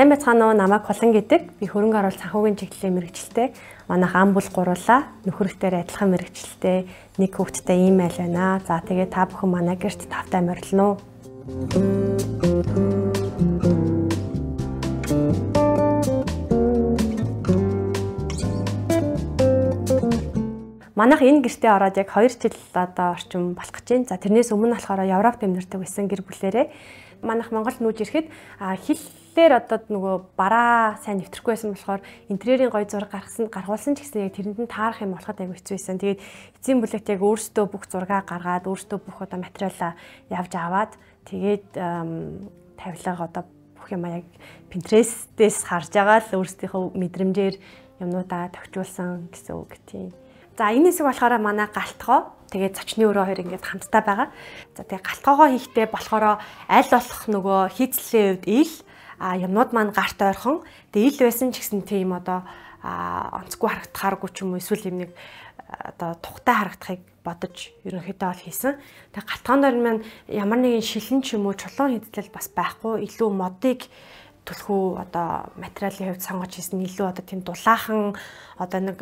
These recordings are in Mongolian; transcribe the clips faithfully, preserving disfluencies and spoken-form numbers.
сайн байцгаана уу, намайг Холон гэдэг. Би хөрөнгө оруулалт санхүүгийн чиглэлийн мэргэжилтэй. Манайх ам бүл гурлаа. Нөхөртөө адилхан мэргэжилтэй. Нэг хүүхэдтэй ийм айл байна. За тэгээ та бүхэн манай гэрт тавтай морилно уу. Манайх энэ гэртээ ороод яг хоёр жил одоо орчим болох гэж байна. За тэрнээс өмнө болохоор Европ тэмдэртэй байсан гэр бүлээрээ манайх Монголд нүүж ирэхэд хиллээр одоо нөгөө бараа сайн нэвтрэхгүй байсан болохоор интерьерийн гоё зураг гаргасан гаргуулсан ч гэсэн яг тэрэнд нь таарах юм болоход аягүй хэцүү байсан. Тэгээд эцсийн бүлэгт яг өөрсдөө бүх зураг гаргаад өөрсдөө бүх одоо материалаа явж аваад тэгээд тавилга одоо бүх юм яг Pinterest-ээс харж байгаа л өөрсдийнхөө мэдрэмжээр юмнуудаа тохижуулсан гэсэн үг тийм. За энэ хэсэг болохоор манай галтгоо тэгээд зочны өрөө хоёр ингээд хамтдаа байгаа. За тэгээд галтгоогоо хийхдээ болохоор аль болох нөгөө хийцлийн үед ил а юмнууд маань гарт ойрхон тэгээд ил байсан ч гэсэн тийм одоо онцгүй харагдахааргүй ч юм уу эсвэл юм нэг одоо тухтай харагдахыг бодож ерөнхийдөө бол хийсэн. Тэгээд галтгоон дээр маань ямар нэгэн шилэн ч юм уу чулуун хэдэлэл бас байхгүй илүү модыг түлхүү одоо материалын хувьд сонгож хийсэн илүү одоо тийм дулаахан одоо нэг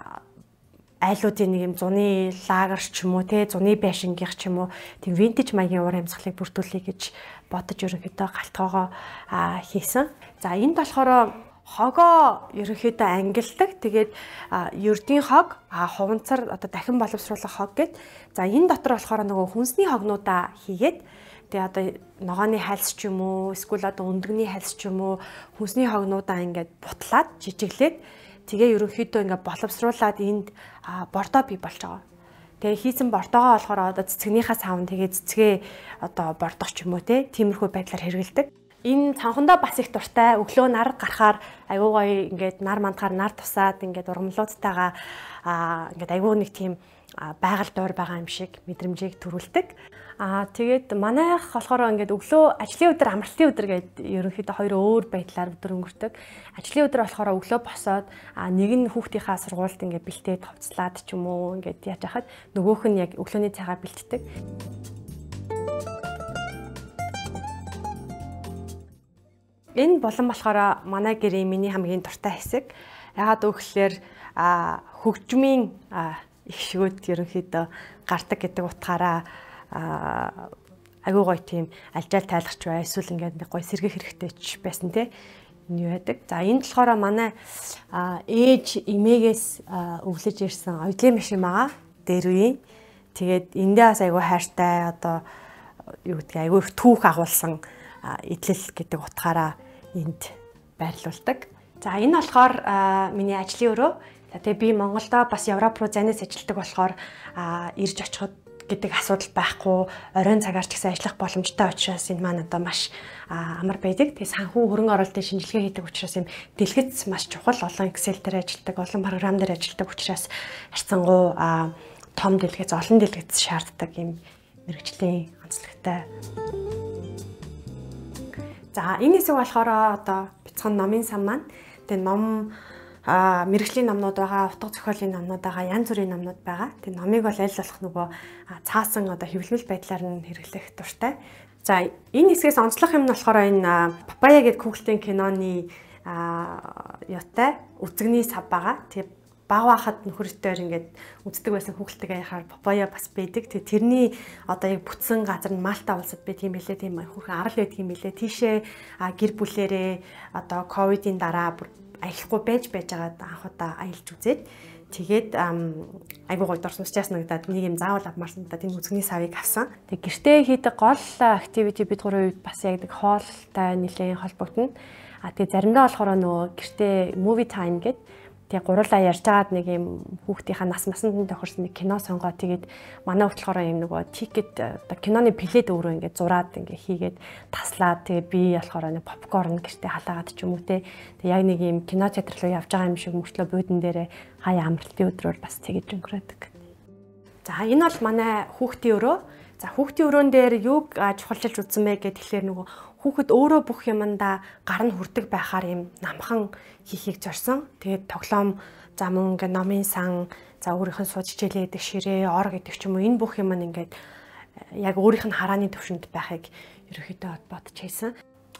айлуудын нэг юм зуны лагерч ч юм уу те зуны байшингийнх ч юм уу тийм винтэж маягийн уур амьсгалыг бүрдүүлэе гэж бодож ерөнхийдөө галтгоогоо хийсэн. За энд болохоор хогоо ерөнхийдөө ангилдаг. Тэгээд ердийн хог, хуванцар одоо дахин боловсруулах хог гэд. За энэ дотор болохоор нөгөө хүнсний хогнуудаа хийгээд тэгээ одоо ногооны хальс ч юм уу эсвэл одоо өндөгний хальс ч юм уу хүнсний хогнуудаа ингээд бутлаад жижиглээд тэгээ ерөнхийдөө ингээ боловсруулад энд бордоо бий болж байгаа. Тэгээ хийсэн бордоогоо болохоор одоо цэцгнийхаа савн тэгээ цэцгээ одоо бордох ч юм уу те тиймэрхүү байдлаар хэрэгэлдэг. Энэ цанхандаа бас их дуртай. Өглөө нар гарахаар аюу гоё ингээд нар мандахаар нар тусаад ингээд ургамлуудтайгаа ингээд аюу нэг тийм байгаль дуур байгаа юм шиг мэдрэмжийг төрүүлдэг. Аа тэгээд манайх болохоор ингээд өглөө ажлын өдөр амралтын өдөр гэдэг ерөнхийдөө хоёр өөр байдлаар өдөр өнгөрдөг. Ажлын өдөр болохоор өглөө босоод аа нэг нь хүүхдийнхаа сургуульд ингээд бэлтээд хувцлаад ч юм уу ингээд яаж яхад нөгөөх нь яг өглөөний цагаа бэлтдэг. Энэ болон болохоор манай гэрийн миний хамгийн дуртай хэсэг. Ягаад гэвэл хөгжмийн их шигүүд ерөнхийдөө гардаг гэдэг утгаараа аягүй гоё тийм алжаал тайлагч бай эсвэл ингээд нэг гоё сэргэх хэрэгтэй ч байсан те энэ юу байдаг. За энэ болохоор манай ээж эмээгээс өглөж ирсэн оюутлын машин байгаа дээр үе. Тэгээд эндээ бас аягүй хайртай одоо юу гэдгийг аягүй их түүх агуулсан идэл гэдэг утгаараа энд байрлуулдаг. За энэ болохоор миний ажлын өрөө. За тэгээ би Монголдо бас Европ руу занаас ажилладаг болохоор ирж очиход гэдэг асуудал байхгүй, оройн цагаар ч гэсэн ажиллах боломжтой учраас энэ маань одоо маш амар байдаг. Тэгээ санхүү хөрөнгө оруулалтын шинжилгээ хийдэг учраас юм дэлгэц маш чухал олон Excel дээр ажилладаг, олон програм дээр ажилладаг учраас харьцангуй том дэлгэц, олон дэлгэц шаарддаг юм мэргэжлийн онцлогтой. За энэ хэсэг болохоор одоо бяцхан номын сан маань. Тэгээ ном а мэргэжлийн номнууд байгаа, утга зохиолын номнууд байгаа, янз бүрийн номнууд байгаа. Тэгээ номыг бол аль болох нөгөө цаасан одоо хэвлэмэл байдлаар нь хэрэглэх дуртай. За энэ хэсгээс онцлох юм нь болохоор энэ Папая гэдэг Google-ийн киноны юутай үзэгний сав байгаа. Тэгээ баг байхад нөхөртөөр ингээд үздэг байсан хүүхэлтэйгээ яхаар Папая бас байдаг. Тэгээ тэрний одоо яг бүтсэн газар нь Малта улсад байт юм билээ, тийм хүүхэн арал байдаг юм билээ. Тийшээ гэр бүлэрээ одоо ковидын дараа аялахгүй байж байж байгаад анх удаа аялж үзээд тэгээд айгуу гой дурсамж яснагдаад нэг юм заавал авмаарсан надад энэ үзэгний савыг авсан. Тэг гэртээ хийдэг гол activity бид гурван үед бас яг нэг хоолтой нэлээд холбогдно. А тэгээ заримдаа болохоор нөгөө гэртээ movie time гэдэг тэг гурлаа ярьж байгаад нэг юм хүүхдийнхаа нас масанд нь тохирсон нэг кино сонгоо тэгээд манай хүүхд болохоор юм нөгөө тикет оо киноны плед өөрөө ингээд зураад ингээд хийгээд таслаад тэгээ би болохоор нэг попкорн гэртээ халаагаад ч юм уу те тэг яг нэг юм кино театр руу явж байгаа юм шиг мөртлөө буудан дээрээ хаяа амралтын өдрөөр бас тэгэж өнгөрөөдөг. За энэ бол манай хүүхдийн өрөө. За хүүхдийн өрөөн дээр юуг чухалчилж үзсэн бэ гэхээр нөгөө хүүхэд өөрөө бүх юмдаа гар нь хүрдэг байхаар юм намхан хийхийг зорьсон. Тэгээд тоглоом за мөн ингээ номын сан за өөрийнх нь сууж хичээлээ гэдэг ширээ ор гэдэг ч юм уу энэ бүх юм нь ингээд яг өөрийнх нь харааны төвшөнд байхыг ерөөхдөө бодож хийсэн.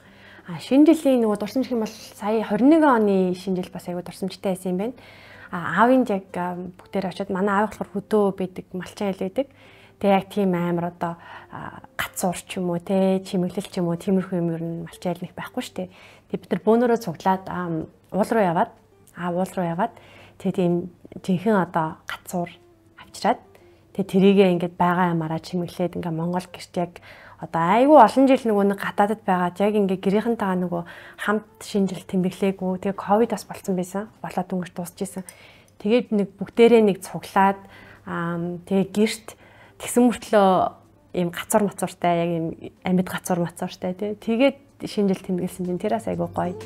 А шинэ жилийн нөгөө дурсамж гэх юм бол сая тwenty one оны шинэ жил бас айгүй дурсамжтай байсан юм байна. А аавын яг бүгдээр очиод манай аав болохоор хөдөө байдаг, малчин айл байдаг. Тэгээ яг тийм амар одоо гацуур ч юм уу те чимэглэл ч юм уу тиймэрхүү юм ер нь малчин айл нэг байхгүй шүү дээ. Тэгээ бид нар бөөнөрөө цуглаад уул руу яваад аа уул руу яваад тэгээ тийм жинхэнэ одоо гацуур авчираад тэгээ тэрийгээ ингээд байгаа ямаараа чимэглээд ингээ Монгол гэрт яг одоо айгүй олон жил нөгөө нэг гадаадд байгаад яг ингээ гэрийнхэнтэйгээ нөгөө хамт шинэ жил тэмдэглээгүй тэгээ ковид бас болцсон байсан. Болоод өнгөж дуусчихсан. Тэгээд нэг бүгдээрээ нэг цуглаад тэгээ гэрт тэгсэн мөртлөө ийм гацуур мацууртай яг ийм амьд гацуур мацууртай тий. Тэгээд шинэ жил тэмдэглэсэн чинь тэрээс айгүй гоё.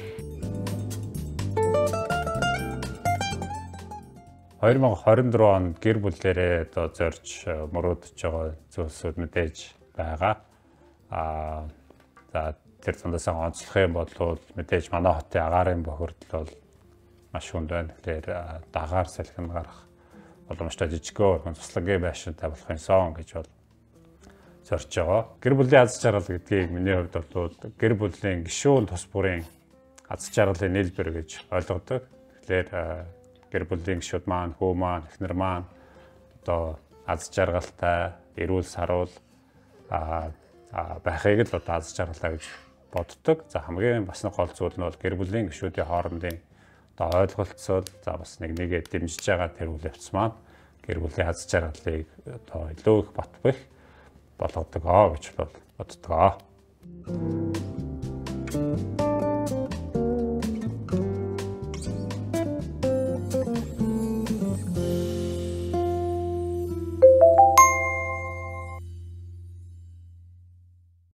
twenty twenty-four онд гэр бүлээрээ одоо зорж мөрөөдөж байгаа зүйлсүүд мэдээж байгаа. Аа за тэр тундасаа онцлох юм бол мэдээж манай хотын агаарын бохирдол бол маш хүнд байна. Тэгэхээр дагаар салхин гарах боломжтой жижигөө цуслагын байшинтай болохын сон гэж бол зорж байгаа. Гэр бүлийн аз жаргал гэдгийг миний хувьд бол гэр бүлийн гишүүн тус бүрийн аз жаргалын нийлбэр гэж ойлгодог. Тэгэхээр гэр бүлийн гишүүд маань, хүү маань, эхнэр маань одоо аз жаргалтай, эрүүл саруул аа байхыг л одоо аз жаргалтай гэж боддог. За хамгийн бас нэг гол зүйл нь бол гэр бүлийн гишүүдийн хоорондын одоо ойлголцол, за бас нэг нэгээ дэмжиж байгаа тэр үйл явц маань гэр бүлийн аз жаргалыг одоо илүү их батбах болгодог аа гэж бол боддог аа.